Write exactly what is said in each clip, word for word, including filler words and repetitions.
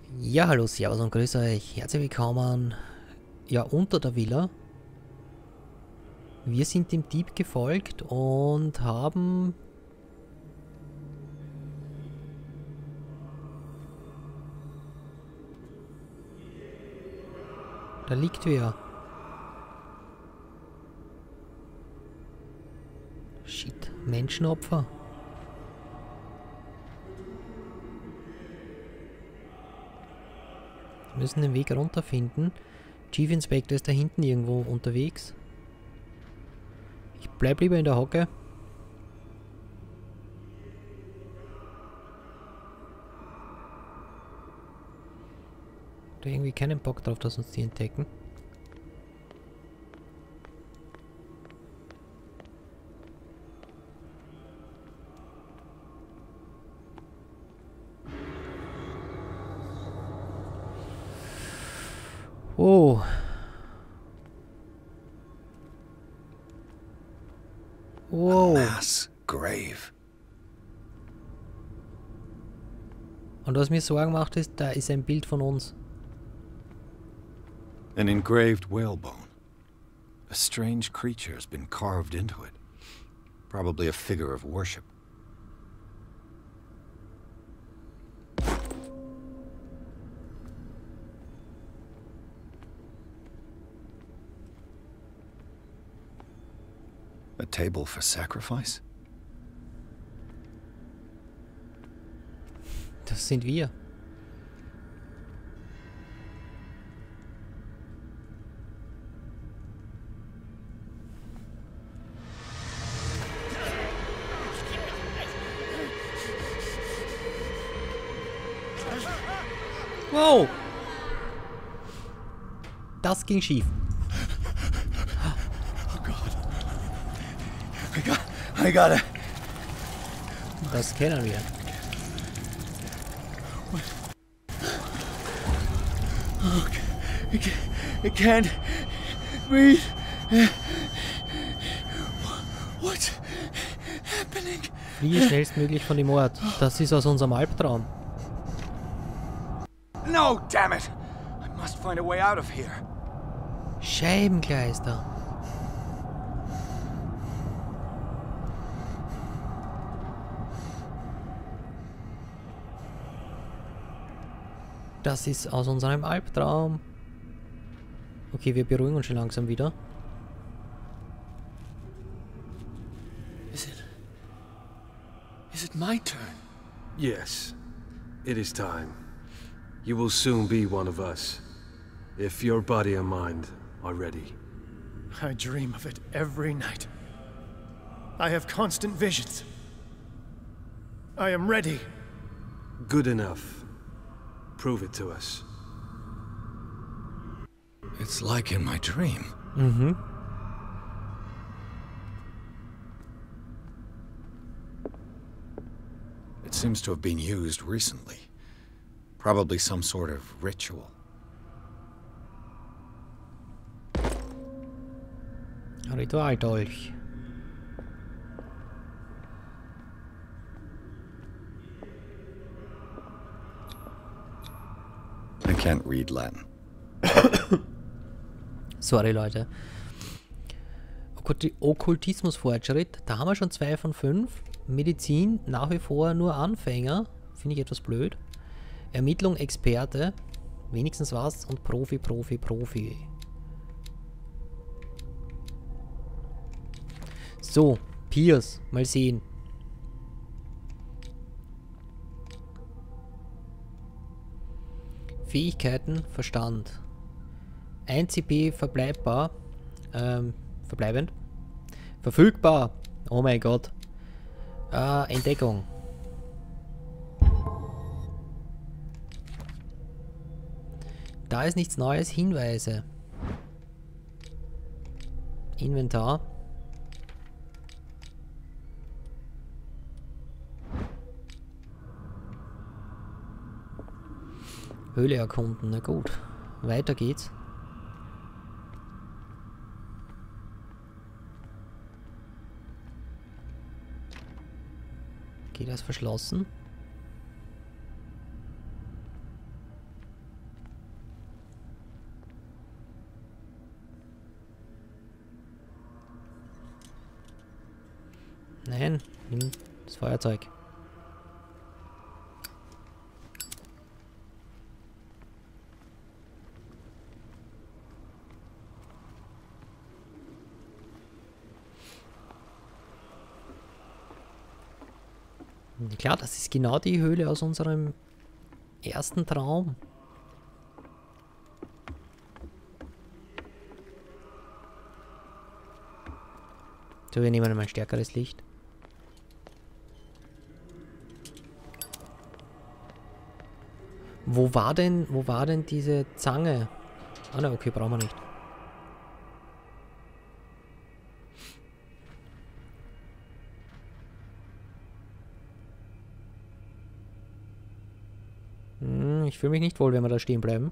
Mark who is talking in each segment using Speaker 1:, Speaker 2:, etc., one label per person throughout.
Speaker 1: Ja, hallo, servus und grüß euch. Herzlich willkommen. Ja, unter der Villa. Wir sind dem Dieb gefolgt und haben... Da liegt wer. Shit, Menschenopfer. Wir müssen den Weg runterfinden. Chief Inspector ist da hinten irgendwo unterwegs. Ich bleib lieber in der Hocke. Da irgendwie keinen Bock drauf, dass uns die entdecken. Oh. Wow.
Speaker 2: Mass grave.
Speaker 1: Und was mir Sorgen macht, ist, da ist ein Bild von uns.
Speaker 2: An engraved whalebone. A strange creature has been carved into it. Probably a figure of worship. A table for sacrifice?
Speaker 1: Das sind wir. Wow! Das ging schief.
Speaker 2: Oh God. I got... I got it.
Speaker 1: Das kennen wir.
Speaker 2: Okay. It, ca- it can't breathe. What's happening?
Speaker 1: Fliehe schnellstmöglich von dem Ort. Das ist aus unserem Albtraum.
Speaker 2: No, damn it! I must find a way out of here.
Speaker 1: Scheibengleister. Das ist aus unserem Albtraum. Okay, wir beruhigen uns schon langsam wieder.
Speaker 2: Is it... Is it my turn?
Speaker 3: Yes, it is time. You will soon be one of us, if your body and mind are ready.
Speaker 4: I dream of it every night. I have constant visions. I am ready.
Speaker 3: Good enough. Prove it to us.
Speaker 2: It's like in my dream.
Speaker 1: Mhm.
Speaker 2: It seems to have been used recently. Probably some sort of ritual.
Speaker 1: Ritualdolch.
Speaker 2: I can't read Latin.
Speaker 1: Sorry, Leute. Okkulti- Okkultismusfortschritt. Da haben wir schon zwei von fünf. Medizin nach wie vor nur Anfänger. Finde ich etwas blöd. Ermittlung Experte. Wenigstens was. Und Profi, Profi, Profi. So, Piers. Mal sehen. Fähigkeiten, Verstand. ein C P verbleibbar. Ähm, verbleibend. Verfügbar. Oh mein Gott. Äh, Entdeckung. Da ist nichts Neues. Hinweise. Inventar. Höhle erkunden. Na gut. Weiter geht's. Okay, das ist verschlossen. Nein, nimm das Feuerzeug. Klar, das ist genau die Höhle aus unserem ersten Traum. So, wir nehmen mal ein stärkeres Licht. Wo war denn, wo war denn diese Zange? Ah ne, okay, brauchen wir nicht. Hm, ich fühle mich nicht wohl, wenn wir da stehen bleiben.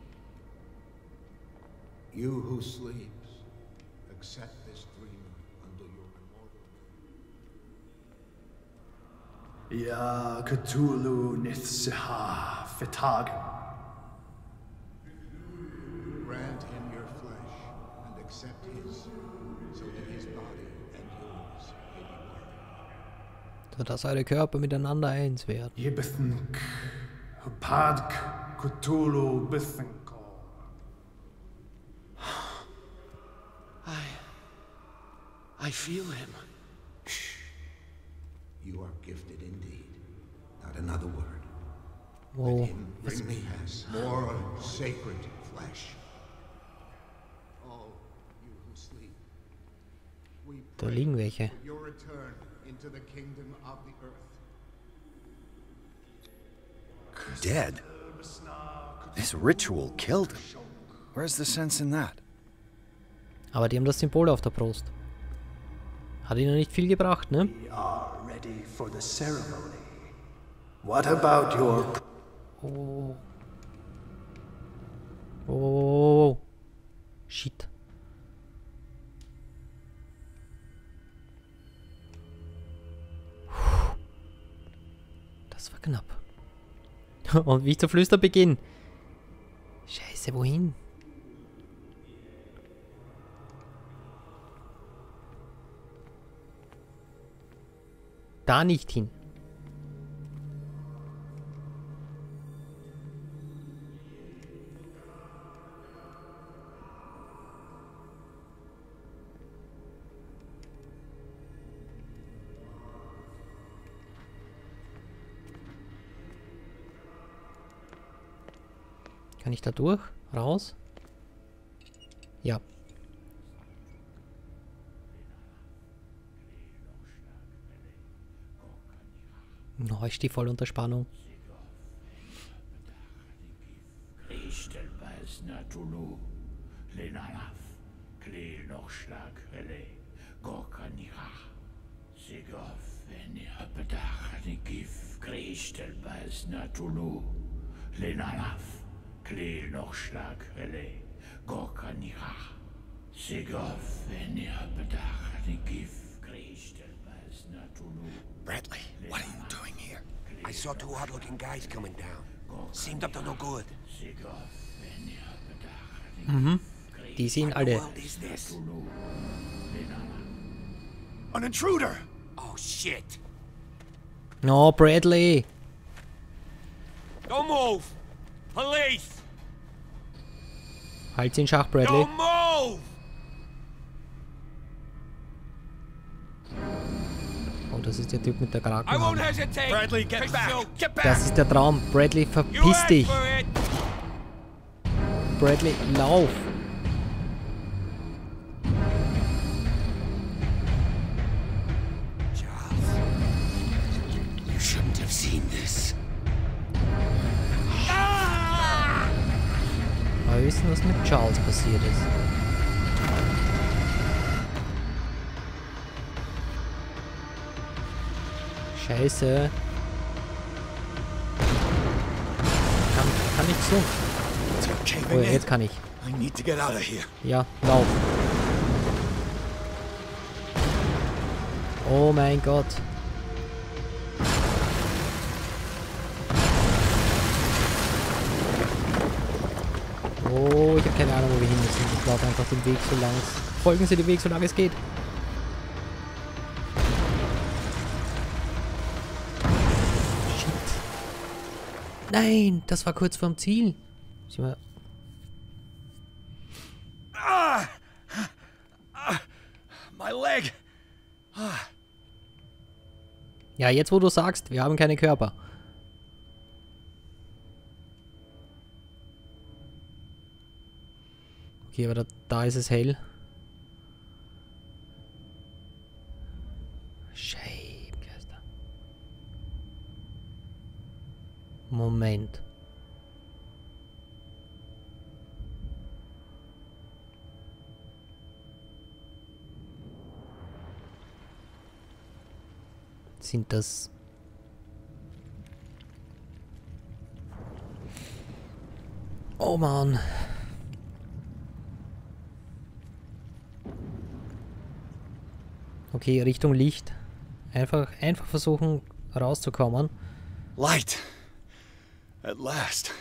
Speaker 5: You who sleeps, accept this dream under your immortal.
Speaker 4: Ya Cthulhu Nithsiha Fetagen.
Speaker 5: Grant him your flesh and accept his, so that his body and yours may be one.
Speaker 1: So dass eure Körper miteinander eins werden.
Speaker 4: Yibithink Hupadk Cthulhu Bithinko.
Speaker 3: I... I feel him.
Speaker 5: You are gifted indeed. Not another word.
Speaker 1: Wow.
Speaker 5: Let him bring me more sacred flesh. All you who sleep, we
Speaker 1: Da
Speaker 5: pray
Speaker 1: liegen welche.
Speaker 5: for your return into the kingdom of the earth.
Speaker 2: Dead? This ritual killed him. Where's the sense in that?
Speaker 1: Aber die haben das Symbol auf der Brust. Hat ihnen nicht viel gebracht, ne?
Speaker 4: We are ready for the ceremony. What about your...
Speaker 1: Oh. Oh. Shit. Das war knapp. Und wie ich zu flüstern beginne. Scheiße, wohin? Da nicht hin. Kann ich da durch? Raus? Ja. No, ich stehe voll unter Spannung.
Speaker 6: Bradley, what are you doing here? I saw two odd-looking guys coming down. Seemed up to no good.
Speaker 1: Mhm. Die sind alle.
Speaker 6: What is this?
Speaker 5: An intruder!
Speaker 6: Oh shit!
Speaker 1: No, Bradley.
Speaker 6: Don't move! Police!
Speaker 1: Halt in Schach, Bradley.
Speaker 6: Don't move!
Speaker 1: Oh, das ist der Typ mit der
Speaker 6: I won't
Speaker 1: Krakenhaube.
Speaker 6: hesitate!
Speaker 5: Bradley, get back!
Speaker 6: Get back!
Speaker 1: Das ist der Traum. Bradley,
Speaker 6: You
Speaker 1: verpiss
Speaker 6: asked
Speaker 1: dich.
Speaker 6: for it!
Speaker 1: Bradley, lauf.
Speaker 6: Charles, you shouldn't have seen this.
Speaker 1: Aber wir wissen, was mit Charles passiert ist. Scheiße. Kann, kann ich so? Oh, ja, jetzt kann ich.
Speaker 5: I need to get out of here.
Speaker 1: Ja, lauf. Oh mein Gott. Oh, ich habe keine Ahnung, wo wir hin müssen. Ich laufe einfach den Weg so lang es... Folgen Sie den Weg, so lange es geht. Nein, das war kurz vorm Ziel. Sind wir...
Speaker 2: Ah! Ah! My leg! Ah.
Speaker 1: Ja, jetzt wo du sagst, wir haben keine Körper. Okay, aber da, da ist es hell. Scheibengeister. Moment. Sind das... Oh Mann. Okay, Richtung Licht. Einfach, einfach versuchen rauszukommen.
Speaker 2: Light! At last.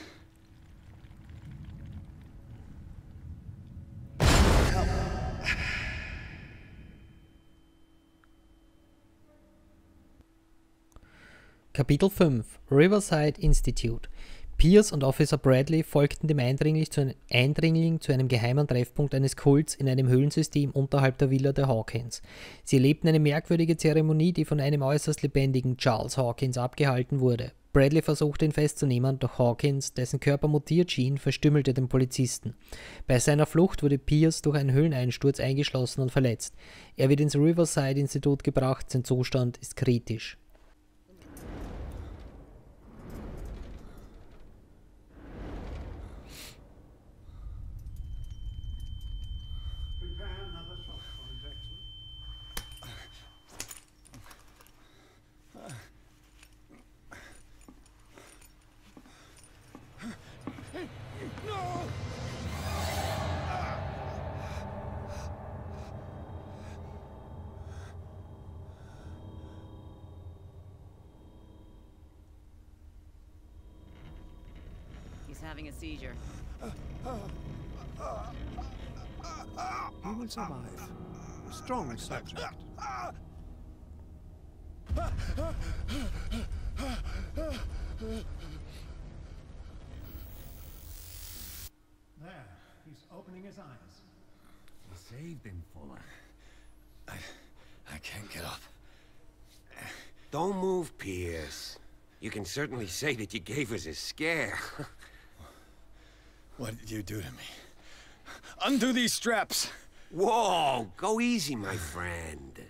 Speaker 1: Kapitel fünf. Riverside Institute. Pierce und Officer Bradley folgten dem Eindringling zu, einem, Eindringling zu einem geheimen Treffpunkt eines Kults in einem Höhlensystem unterhalb der Villa der Hawkins. Sie erlebten eine merkwürdige Zeremonie, die von einem äußerst lebendigen Charles Hawkins abgehalten wurde. Bradley versuchte ihn festzunehmen, doch Hawkins, dessen Körper mutiert schien, verstümmelte den Polizisten. Bei seiner Flucht wurde Pierce durch einen Höhleneinsturz eingeschlossen und verletzt. Er wird ins Riverside Institut gebracht, sein Zustand ist kritisch.
Speaker 7: He's having a seizure.
Speaker 5: He will survive. A strong subject. There, he's opening his eyes.
Speaker 6: You saved him, Fuller.
Speaker 2: I... I can't get up.
Speaker 6: Don't move, Pierce. You can certainly say that you gave us a scare.
Speaker 2: What did you do to me? Undo these straps!
Speaker 6: Whoa! Go easy, my friend.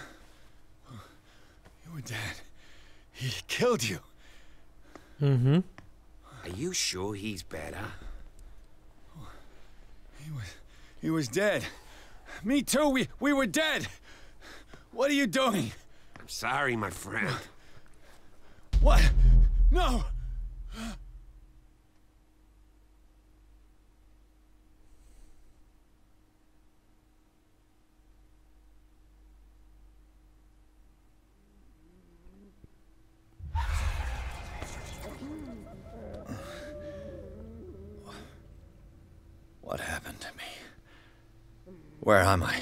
Speaker 2: You were dead. He killed you.
Speaker 1: Mhm.
Speaker 6: Are you sure he's better?
Speaker 2: He was... He was dead. Me too, we... we were dead! What are you doing?
Speaker 6: I'm sorry, my friend.
Speaker 2: What? No! What happened to me? Where am I?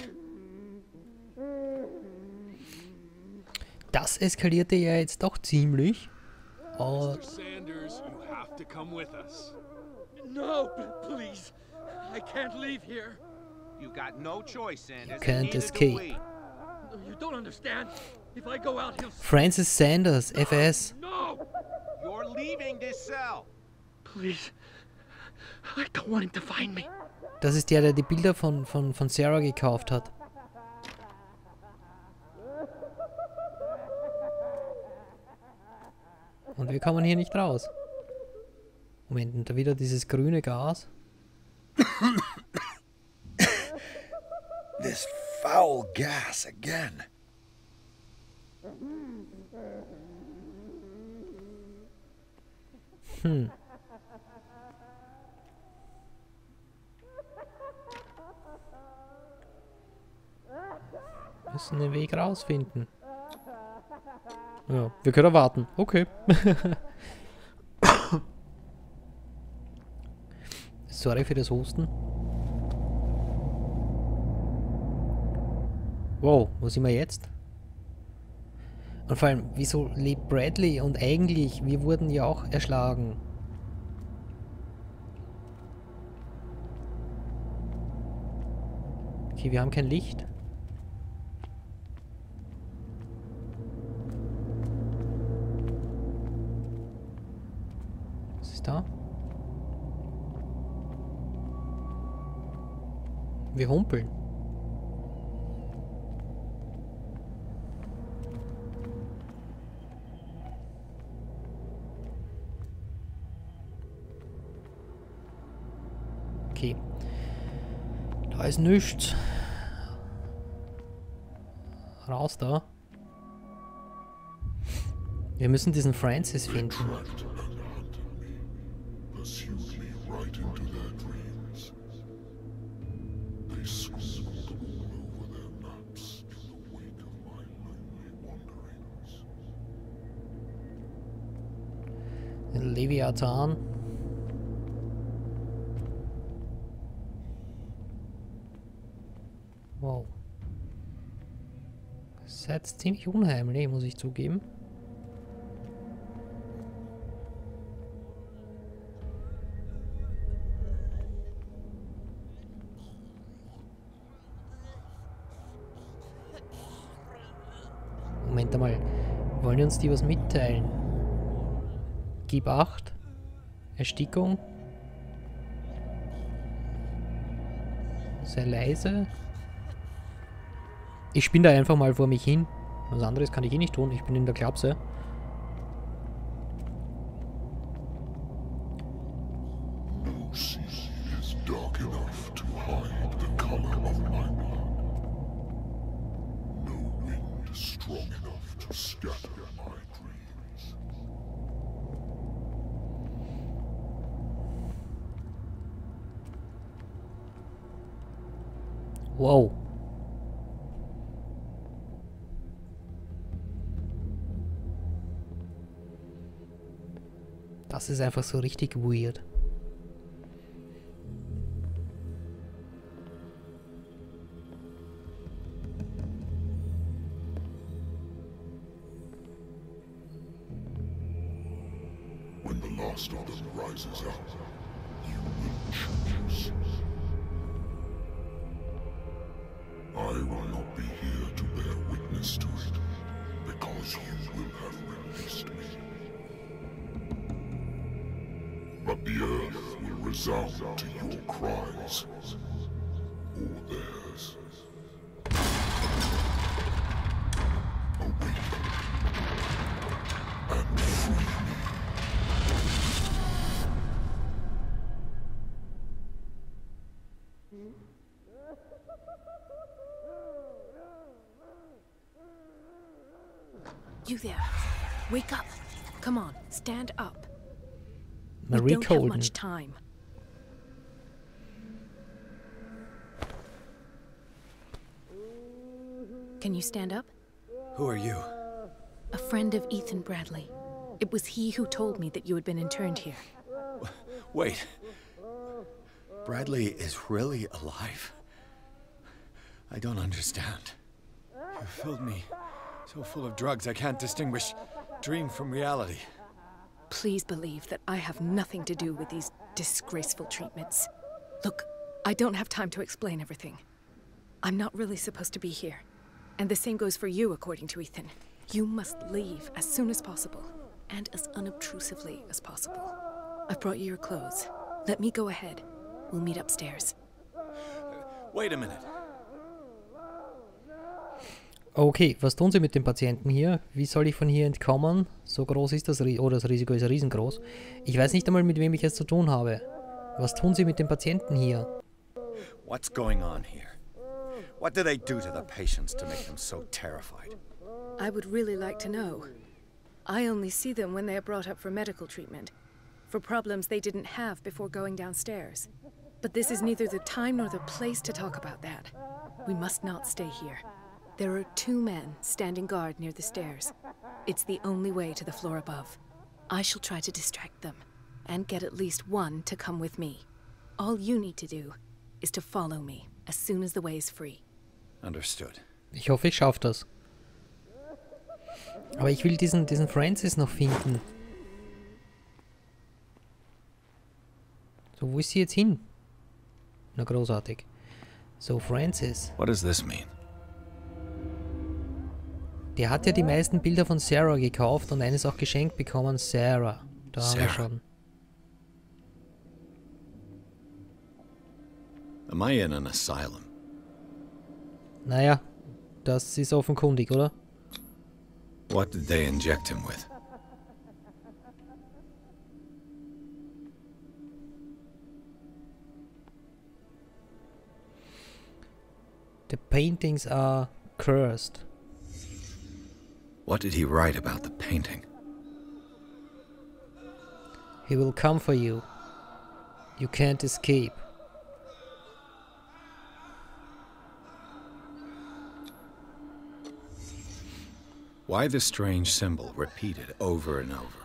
Speaker 1: Das eskalierte ja jetzt doch ziemlich. Oh,
Speaker 8: Mister Sanders, you have to come with us.
Speaker 9: No, please. I can't leave here.
Speaker 10: You got no choice, Sanders.
Speaker 1: can't
Speaker 10: and neither do
Speaker 1: escape.
Speaker 10: we.
Speaker 9: No, you don't understand. If I go out, he'll...
Speaker 1: Francis Sanders, F S.
Speaker 9: No!
Speaker 10: You're leaving this cell.
Speaker 9: Please. I don't want him to find me.
Speaker 1: Das ist der, der die Bilder von, von, von Sarah gekauft hat. Und wir kommen hier nicht raus. Moment, und da wieder dieses grüne Gas.
Speaker 2: This foul gas again.
Speaker 1: Hm. Müssen den Weg rausfinden. Ja, wir können warten. Okay. Sorry für das Husten. Wow, wo sind wir jetzt? Und vor allem, wieso lebt Bradley? Und eigentlich, wir wurden ja auch erschlagen. Okay, wir haben kein Licht. Was ist da? Wir humpeln. Okay. Da ist nichts. Raus da. Wir müssen diesen Francis finden. Leviathan. Wow. Das ist jetzt ziemlich unheimlich, muss ich zugeben. Moment einmal. Wollen uns die was mitteilen? Gib acht. Erstickung. Sehr leise. Ich spinne da einfach mal vor mich hin. Was anderes kann ich eh nicht tun. Ich bin in der Klapse.
Speaker 5: No sea is dark enough to hide the color of my blood. No wind strong enough to scatter my dreams.
Speaker 1: Wow. Das ist einfach so richtig weird.
Speaker 5: When the last of them rises up, you will choose. I will not be here to bear witness to it, because you will have released me. But the earth will resound to your cries, or theirs. Awaken and free me.
Speaker 11: You there. Wake up. Come on, stand up.
Speaker 1: Marie
Speaker 11: We don't have
Speaker 1: Colden.
Speaker 11: much time. Can you stand up?
Speaker 2: Who are you?
Speaker 11: A friend of Ethan Bradley. It was he who told me that you had been interned here.
Speaker 2: Wait. Bradley is really alive? I don't understand. You filled me so full of drugs I can't distinguish dream from reality.
Speaker 11: Please believe that I have nothing to do with these disgraceful treatments. Look, I don't have time to explain everything. I'm not really supposed to be here. And the same goes for you, according to Ethan. You must leave as soon as possible, and as unobtrusively as possible. I've brought you your clothes. Let me go ahead. We'll meet upstairs.
Speaker 2: Wait a minute.
Speaker 1: Okay, was tun sie mit dem Patienten hier? Wie soll ich von hier entkommen? So groß ist das Risiko, oh, das Risiko ist riesengroß. Ich weiß nicht einmal, mit wem ich es zu tun habe. Was tun sie mit dem Patienten hier?
Speaker 2: What's going on here? What do they do to the patients to make them so terrified?
Speaker 11: I would really like to know. I only see them when they are brought up for medical treatment, for problems they didn't have before going downstairs. But this is neither the time nor the place to talk about that. We must not stay here. There are two men standing guard near the stairs. It's the only way to the floor above. I shall try to distract them, and get at least one to come with me. All you need to do is to follow me as soon as the way is free.
Speaker 2: Understood.
Speaker 1: Ich hoffe, ich schaffe das. Aber ich will diesen, diesen Francis noch finden. So, wo ist sie jetzt hin? Na, großartig. So, Francis.
Speaker 2: What does this mean?
Speaker 1: Der hat ja die meisten Bilder von Sarah gekauft und eines auch geschenkt bekommen. Sarah. Da haben wir schon.
Speaker 2: Am I in an asylum?
Speaker 1: Naja, das ist offenkundig, oder?
Speaker 2: What did they inject him with?
Speaker 1: The paintings are cursed.
Speaker 2: What did he write about the painting?
Speaker 1: He will come for you. You can't escape.
Speaker 2: Why the strange symbol repeated over and over?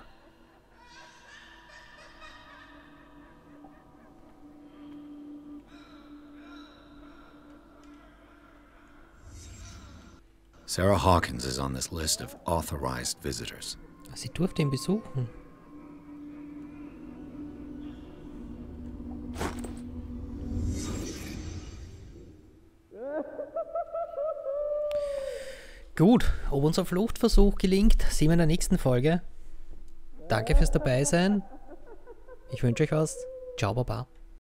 Speaker 2: Sarah Hawkins is on this list of authorized visitors.
Speaker 1: Sie durfte ihn besuchen. Gut, ob unser Fluchtversuch gelingt, sehen wir in der nächsten Folge. Danke fürs Dabeisein. Ich wünsche euch was. Ciao, Baba.